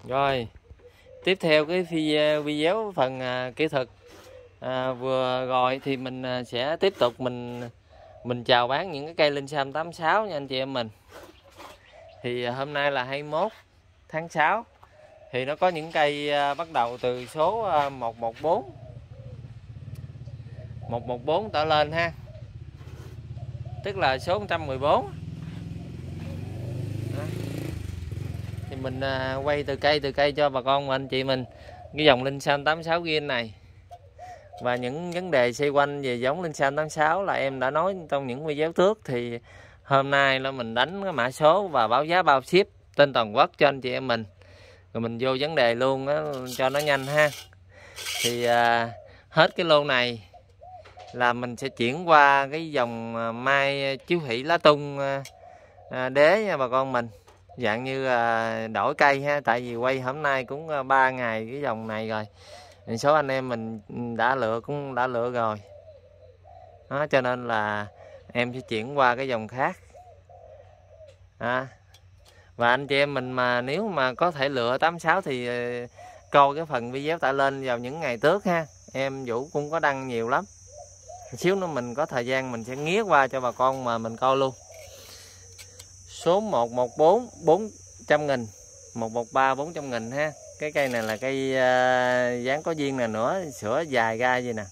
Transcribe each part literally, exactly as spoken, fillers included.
Rồi, tiếp theo cái video phần à, kỹ thuật à, vừa rồi thì mình à, sẽ tiếp tục mình mình chào bán những cái cây Linh Sam tám sáu nha anh chị em mình. Thì à, hôm nay là hai mươi mốt tháng sáu, thì nó có những cây à, bắt đầu từ số à, một một bốn một một bốn trở lên ha, tức là số một trăm mười bốn. Đó. Thì mình à, quay từ cây từ cây cho bà con và anh chị mình cái dòng Linh Sam tám sáu Green này. Và những vấn đề xoay quanh về giống Linh Sam tám sáu là em đã nói trong những video trước. Thì hôm nay là mình đánh cái mã số và báo giá bao ship trên toàn quốc cho anh chị em mình, rồi mình vô vấn đề luôn đó, cho nó nhanh ha. Thì à, hết cái lô này là mình sẽ chuyển qua cái dòng mai chiếu hỷ lá tung à, đế nha bà con mình, dạng như à, đổi cây ha. Tại vì quay hôm nay cũng ba ngày cái dòng này rồi, số anh em mình đã lựa cũng đã lựa rồi đó, cho nên là em sẽ chuyển qua cái dòng khác à. Và anh chị em mình mà nếu mà có thể lựa tám sáu thì coi cái phần video tải lên vào những ngày trước ha. Em Vũ cũng có đăng nhiều lắm, xíu nữa mình có thời gian mình sẽ nghía qua cho bà con mà mình coi luôn. Số một một bốn bốn trăm nghìn, một một ba bốn trăm nghìn ha. Cái cây này là cây uh, dáng có duyên nè, nữa sữa dài ra gì nè.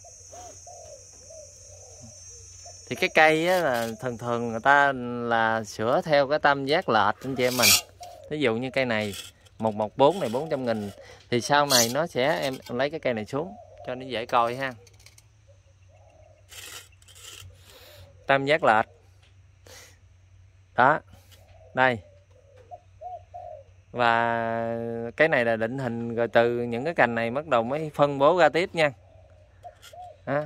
Thì cái cây á, là thường thường người ta là sửa theo cái tam giác lệch anh chị em mình. Ví dụ như cây này một một bốn này bốn trăm nghìn, thì sau này nó sẽ em lấy cái cây này xuống cho nó dễ coi ha. Tam giác lệch đó, đây. Và cái này là định hình, rồi từ những cái cành này bắt đầu mới phân bố ra tiếp nha đó.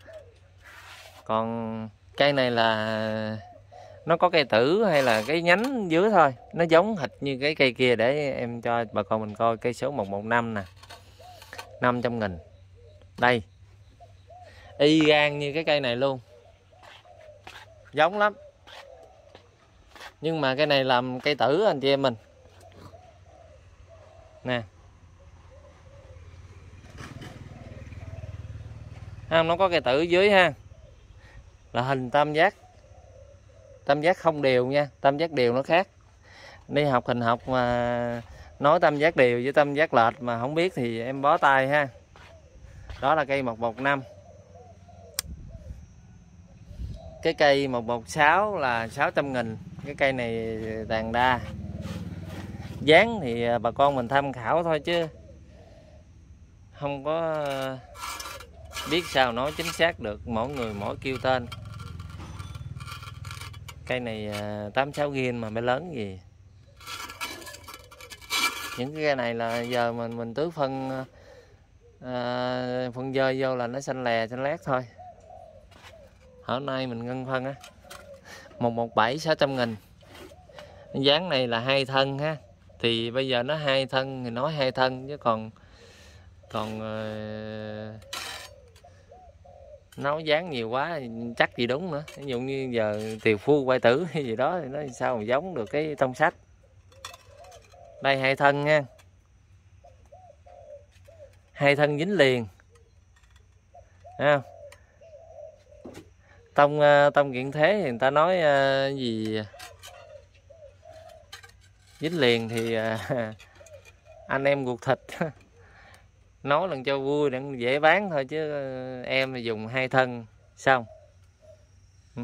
Còn cây này là nó có cây tử hay là cái nhánh dưới thôi, nó giống hệt như cái cây kia. Để em cho bà con mình coi cây số một một năm nè, năm trăm nghìn. Đây, y gan như cái cây này luôn, giống lắm. Nhưng mà cái này làm cây tử anh chị em mình nè, không, nó có cây tử dưới ha, là hình tam giác, tam giác không đều nha. Tam giác đều nó khác. Đi học hình học mà nói tam giác đều với tam giác lệch mà không biết thì em bó tay ha. Đó là cây một một năm. Cái cây một một sáu là sáu trăm nghìn. Cái cây này tàn đa, dáng thì bà con mình tham khảo thôi chứ không có biết sao nói chính xác được, mỗi người mỗi kêu tên. Cây này tám sáu Green mà mới lớn gì. Những cái cây này là giờ mình mình tưới phân à, phân dơi vô là nó xanh lè xanh lét thôi. Hôm nay mình ngân phân á, một một bảy sáu trăm nghìn. Dáng này là hai thân ha. Thì bây giờ nó hai thân thì nói hai thân, chứ còn còn uh, nói dáng nhiều quá chắc gì đúng nữa. Ví dụ như giờ tiều phu quay tử hay gì đó thì nó sao mà giống được cái tông sách. Đây hai thân nha, hai thân dính liền ha. Tông tông kiện thế thì người ta nói uh, gì dính liền thì uh, anh em ruột thịt nói lần cho vui để dễ bán thôi, chứ em thì dùng hai thân xong. Ừ.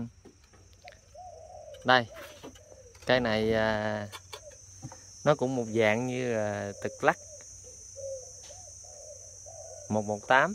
Đây, cây này à, nó cũng một dạng như à, tực lắc một một tám.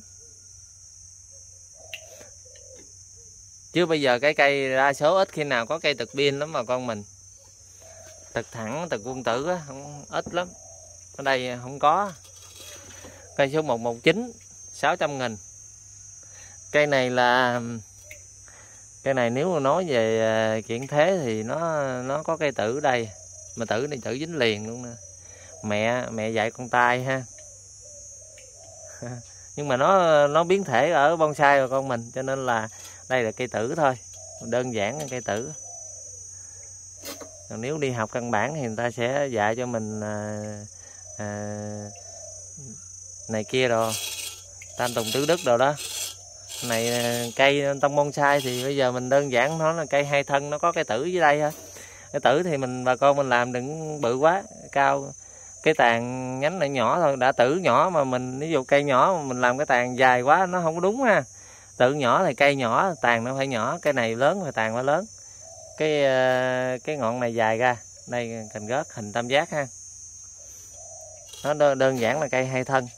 Chứ bây giờ cái cây đa số ít khi nào có cây tực pin lắm mà con mình. Tực thẳng, tực quân tử á, không, ít lắm. Ở đây không có. Cây số một một chín sáu trăm nghìn. Cây này là cây này nếu mà nói về kiện thế thì nó nó có cây tử đây, mà tử này tử dính liền luôn nè. Mẹ mẹ dạy con tai ha. Nhưng mà nó nó biến thể ở bonsai rồi con mình, cho nên là đây là cây tử thôi, đơn giản là cây tử. Còn nếu đi học căn bản thì người ta sẽ dạy cho mình à, à, này kia rồi tam tùng tứ đức rồi đó. Này cây tông bonsai thì bây giờ mình đơn giản nó là cây hai thân, nó có cây tử dưới đây thôi. Cái tử thì mình bà con mình làm đừng bự quá cao, cái tàn nhánh này nhỏ thôi, đã tử nhỏ mà mình ví dụ cây nhỏ mà mình làm cái tàn dài quá nó không có đúng ha. Tử nhỏ thì cây nhỏ tàn nó phải nhỏ, cái này lớn thì tàn phải lớn. Cái cái ngọn này dài ra đây, cành gớt hình tam giác ha. Nó đơn, đơn giản là cây hai thân.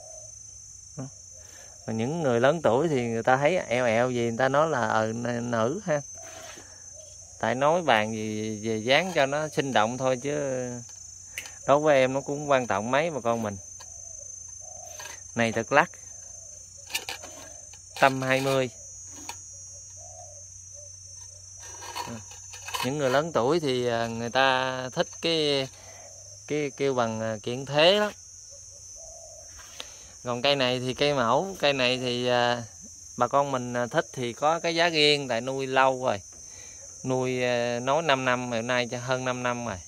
Mà những người lớn tuổi thì người ta thấy eo eo gì người ta nói là ờ nữ ha. Tại nói bàn gì về dáng cho nó sinh động thôi chứ đối với em nó cũng quan trọng mấy bà con mình. Này thật lắc tâm hai mươi. Những người lớn tuổi thì người ta thích cái cái kêu bằng kiện thế lắm. Còn cây này thì cây mẫu, cây này thì à, bà con mình thích thì có cái giá riêng, tại nuôi lâu rồi. Nuôi à, nói năm năm rồi, nay cho hơn năm năm rồi.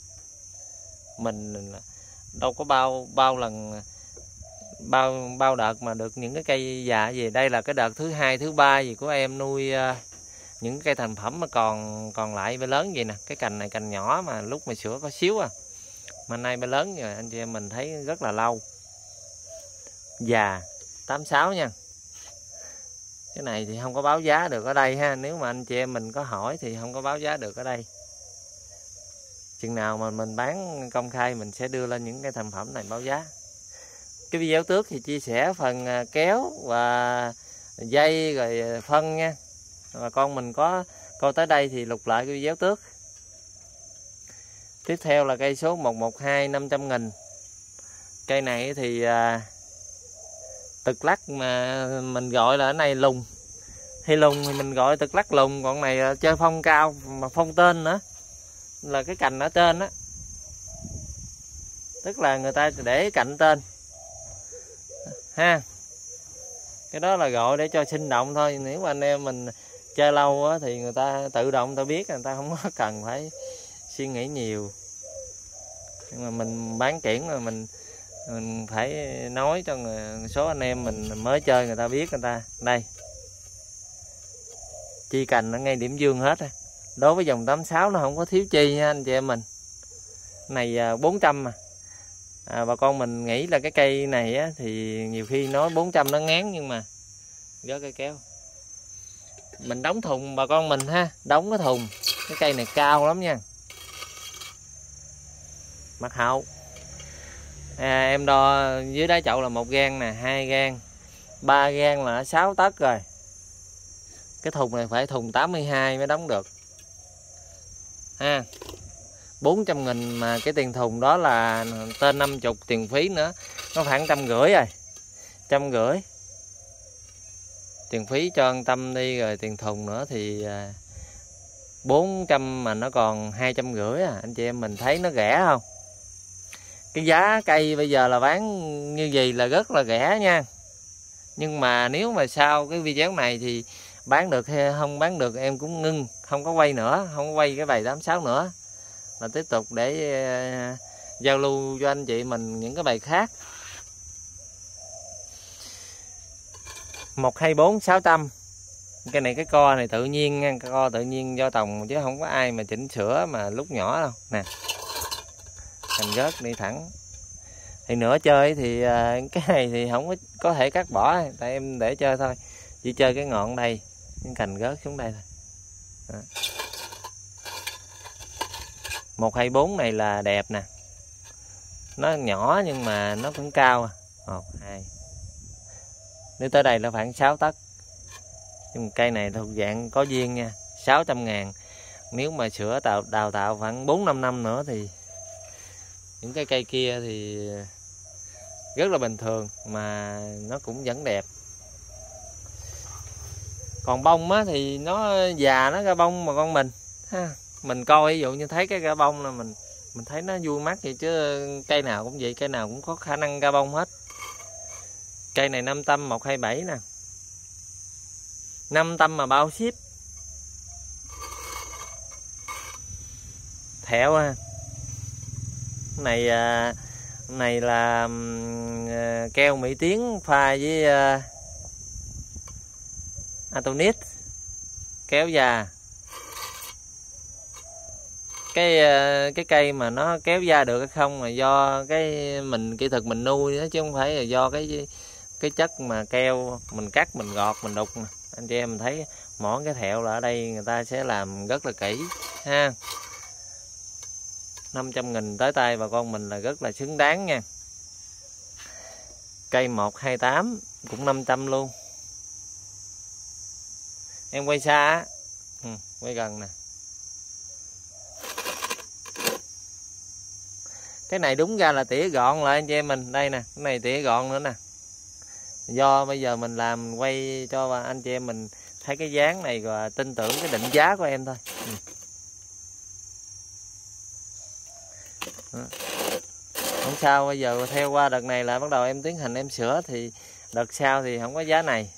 Mình đâu có bao bao lần bao bao đợt mà được những cái cây già gì. Đây là cái đợt thứ hai thứ ba gì của em nuôi à, những cây thành phẩm mà còn còn lại bê lớn vậy nè. Cái cành này cành nhỏ mà lúc mà sữa có xíu à, mà nay bê lớn rồi anh chị em mình thấy rất là lâu. Già tám sáu nha. Cái này thì không có báo giá được ở đây ha. Nếu mà anh chị em mình có hỏi thì không có báo giá được ở đây. Chừng nào mà mình bán công khai mình sẽ đưa lên những cái thành phẩm này báo giá. Cái video trước thì chia sẻ phần kéo và dây rồi phân nha. Và con mình có coi tới đây thì lục lại cái video trước. Tiếp theo là cây số một một hai năm trăm nghìn. Cây này thì tực lắc mà mình gọi là ở này lùng. Hay lùng thì mình gọi tực lắc lùng. Còn này chơi phong cao mà phong tên nữa, là cái cành ở trên á, tức là người ta để cạnh tên ha. Cái đó là gọi để cho sinh động thôi. Nếu mà anh em mình chơi lâu á, thì người ta tự động người ta biết, người ta không có cần phải suy nghĩ nhiều. Nhưng mà mình bán kiển rồi mình mình phải nói cho người, số anh em mình mới chơi người ta biết. Người ta đây chi cành nó ngay điểm dương hết. Đối với dòng tám sáu nó không có thiếu chi nha anh chị em mình. Này bốn trăm mà à, bà con mình nghĩ là cái cây này á, thì nhiều khi nói bốn trăm nó ngán, nhưng mà gỡ cây kéo mình đóng thùng bà con mình ha. Đóng cái thùng, cái cây này cao lắm nha. Mặt hậu à, em đo dưới đáy chậu là một gang nè, hai gang, ba gang là sáu tấc rồi. Cái thùng này phải thùng tám mươi hai mới đóng được ha. Bốn trăm nghìn mà cái tiền thùng đó là tên năm mươi tiền phí nữa, nó khoảng trăm rưỡi rồi. Trăm rưỡi tiền phí cho an tâm đi, rồi tiền thùng nữa thì bốn trăm mà nó còn hai trăm rưỡi à. Anh chị em mình thấy nó rẻ không? Cái giá cây bây giờ là bán như gì là rất là rẻ nha. Nhưng mà nếu mà sau cái video này thì bán được hay không bán được em cũng ngưng, không có quay nữa, không có quay cái bài tám sáu nữa, là tiếp tục để uh, giao lưu cho anh chị mình những cái bài khác. Một hai bốn sáu trăm. Cái này cái co này tự nhiên nha, co tự nhiên do tòng chứ không có ai mà chỉnh sửa mà lúc nhỏ đâu nè. Cành rớt đi thẳng. Thì nửa chơi thì uh, cái này thì không có có thể cắt bỏ, tại em để chơi thôi, chỉ chơi cái ngọn đây, cái cành rớt xuống đây thôi. Đó. một hai bốn này là đẹp nè, nó nhỏ nhưng mà nó cũng cao. Một hai, nếu tới đây là khoảng sáu tấc. Nhưng cây này thuộc dạng có duyên nha, sáu trăm ngàn. Nếu mà sửa tạo đào tạo khoảng bốn năm năm nữa thì những cái cây kia thì rất là bình thường mà nó cũng vẫn đẹp. Còn bông á thì nó già nó ra bông mà con mình ha. Mình coi ví dụ như thấy cái ra bông là mình mình thấy nó vui mắt vậy, chứ cây nào cũng vậy, cây nào cũng có khả năng ra bông hết. Cây này năm tâm một hai bảy nè, năm tâm mà bao ship. Thẹo ha. Cái này à, Này là uh, keo Mỹ Tiến pha với uh, Atonit kéo già. Cái uh, cái cây mà nó kéo da được hay không là do cái mình kỹ thuật mình nuôi đó, chứ không phải là do cái cái chất mà keo mình cắt mình gọt mình đục nè. Anh chị em mình thấy mỗi cái thẹo là ở đây người ta sẽ làm rất là kỹ ha. Năm trăm nghìn tới tay bà con mình là rất là xứng đáng nha. Cây một hai tám cũng năm trăm luôn. Em quay xa á, ừ, quay gần nè. Cái này đúng ra là tỉa gọn lại anh chị em mình. Đây nè, cái này tỉa gọn nữa nè. Do bây giờ mình làm quay cho anh chị em mình thấy cái dáng này và tin tưởng cái định giá của em thôi. Ừ. Không sao, bây giờ theo qua đợt này là bắt đầu em tiến hành em sửa thì đợt sau thì không có giá này.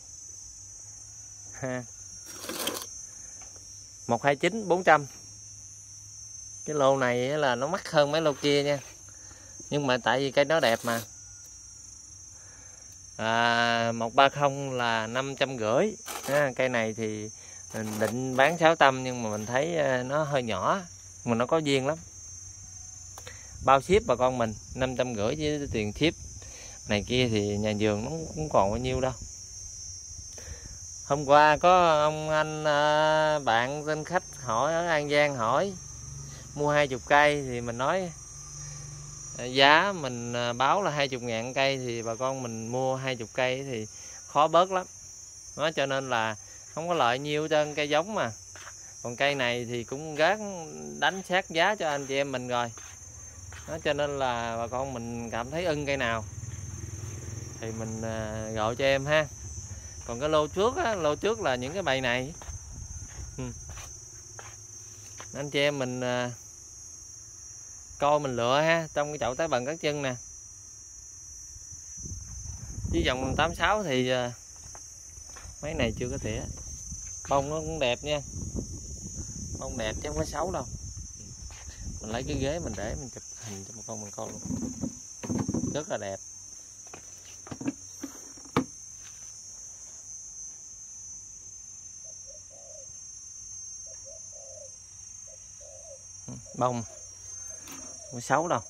một hai chín bốn trăm. Cái lô này là nó mắc hơn mấy lô kia nha. Nhưng mà tại vì cây nó đẹp mà. À, một ba không là năm trăm rưỡi. À, cây này thì mình định bán sáu trăm nhưng mà mình thấy nó hơi nhỏ mà nó có duyên lắm. Bao ship bà con mình năm trăm rưỡi với tiền ship. Này kia thì nhà vườn nó cũng còn bao nhiêu đâu. Hôm qua có ông anh bạn tên khách hỏi ở An Giang hỏi mua hai mươi cây thì mình nói giá mình báo là hai mươi ngàn cây thì bà con mình mua hai mươi cây thì khó bớt lắm. Đó, cho nên là không có lợi nhiều trên cây giống mà. Còn cây này thì cũng gác đánh sát giá cho anh chị em mình rồi. Đó, cho nên là bà con mình cảm thấy ưng cây nào thì mình gọi cho em ha. Còn cái lô trước á, lô trước là những cái bầy này. Ừ. Anh chị em mình coi mình lựa ha, trong cái chậu tái bần các chân nè. Chứ dòng tám sáu thì mấy này chưa có tỉa. Bông nó cũng đẹp nha. Bông đẹp chứ không có xấu đâu. Mình lấy cái ghế mình để mình chụp hình cho một con mình coi luôn. Rất là đẹp. Bông không xấu đâu.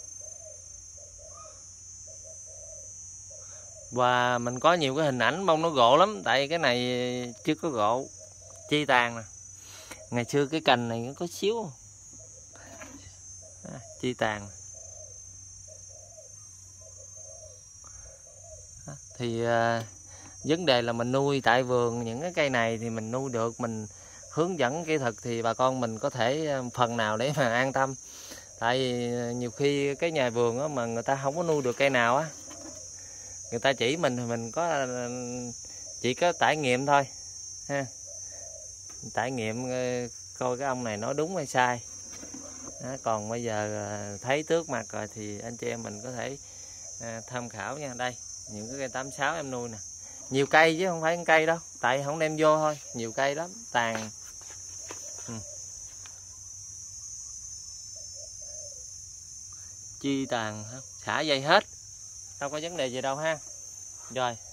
Và mình có nhiều cái hình ảnh bông nó gỗ lắm. Tại cái này chưa có gỗ. Chi tàn nè. Ngày xưa cái cành này nó có xíu à, chi tàn. Thì à, vấn đề là mình nuôi tại vườn những cái cây này thì mình nuôi được, mình hướng dẫn kỹ thuật thì bà con mình có thể phần nào để mà an tâm. Tại vì nhiều khi cái nhà vườn á, mà người ta không có nuôi được cây nào á, người ta chỉ mình thì mình có chỉ có trải nghiệm thôi ha. Trải nghiệm coi cái ông này nói đúng hay sai. Đó, còn bây giờ thấy trước mặt rồi thì anh chị em mình có thể à, tham khảo nha. Đây những cái cây tám sáu em nuôi nè, nhiều cây chứ không phải một cây đâu, tại không đem vô thôi, nhiều cây lắm tàn. Ừ. Chi tàn xả dây hết, đâu có vấn đề gì đâu ha. Rồi